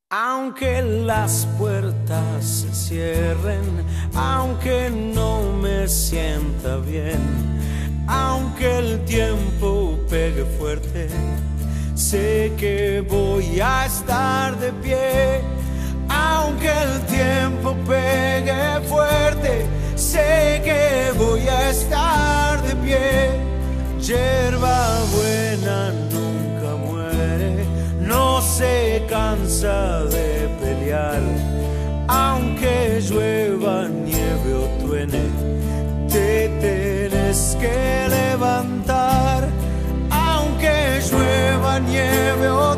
Aunque las puertas se cierren, aunque no me sienta bien, aunque el tiempo pegue fuerte, sé que voy a estar de pie. Aunque el tiempo pegue fuerte, sé que voy a estar de pie. Hierba buena nunca muere, no se cansa de pelear. Aunque llueva, nieve o truene, te tienes que levantar. Aunque llueva, nieve o